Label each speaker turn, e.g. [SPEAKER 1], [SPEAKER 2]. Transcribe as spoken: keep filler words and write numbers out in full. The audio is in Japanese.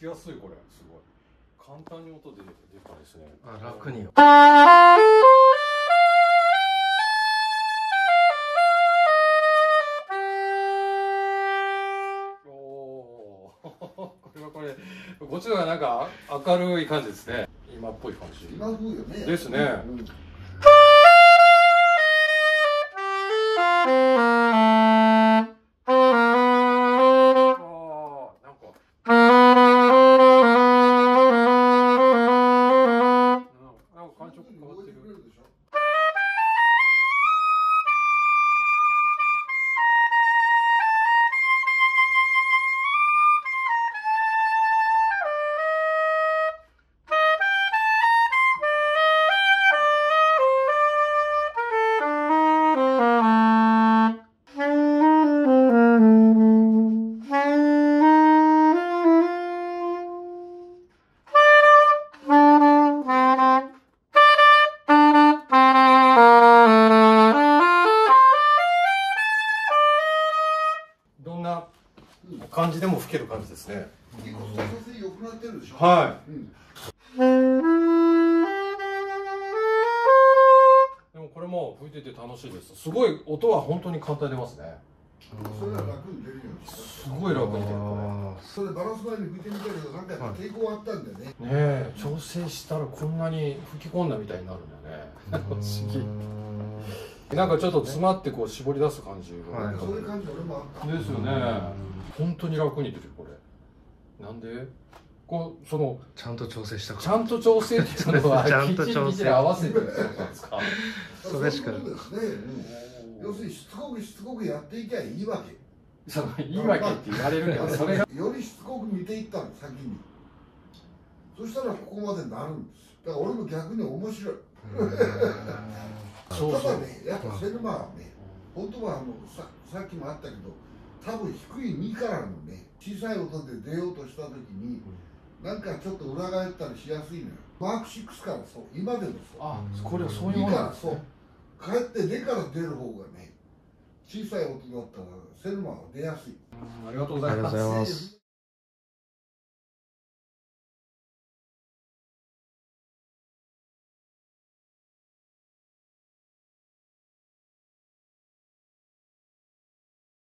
[SPEAKER 1] きやすいこれすごい簡単に音で出たですね。
[SPEAKER 2] あ、楽に。
[SPEAKER 1] おおこれはこれこっちの方がなんか明るい感じですね。今っぽい感じ。
[SPEAKER 3] 今風よね。
[SPEAKER 1] ですね。うん、どんな感じでも吹ける感じですね。
[SPEAKER 3] 結構操作性良くなってるでしょ。
[SPEAKER 1] はい。うん、でもこれも吹いてて楽しいです。すごい音は本当に簡単に出ますね。
[SPEAKER 3] それは楽に出るようにした。
[SPEAKER 1] すごい楽に出るこ
[SPEAKER 3] れ。それバランス前に吹いてみたけどなんか抵抗あったんだよね。ね
[SPEAKER 1] え、調整したらこんなに吹き込んだみたいになるんだよね。不思議。なんかちょっと詰まってこう絞り出す感じが、
[SPEAKER 3] はい、そういう感じ俺もあった。
[SPEAKER 1] ですよね。本当に楽に出るこれ。なんで？こうその
[SPEAKER 2] ちゃんと調整したから。
[SPEAKER 1] ちゃんと調整っていうのは
[SPEAKER 2] ちゃんと調整
[SPEAKER 1] 合わせてるってことなんですか？
[SPEAKER 3] それしかですね。要するにしつこくしつこくやっていきゃいいわけ。
[SPEAKER 1] そのいいわけって言われるけど、それが
[SPEAKER 3] よりしつこく見ていったの先に。そしたらここまでなるんです。だから俺も逆に面白い。ただね、やっぱセルマはね、本当はあの さ, さっきもあったけど、多分低いにからのね、小さい音で出ようとした時に、うん、なんかちょっと裏返ったりしやすいのよ。マークシックスからそう、今でもそう。
[SPEAKER 1] あ、これはそういうものなんですね。
[SPEAKER 3] かえって根から出る方がね、小さい音だったらセルマは出やすい。
[SPEAKER 1] ありがとうございます。